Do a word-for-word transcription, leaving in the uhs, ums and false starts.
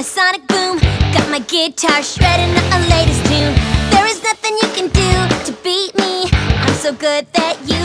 a sonic boom. Got my guitar shredding our latest tune. There is nothing you can do to beat me. I'm so good that you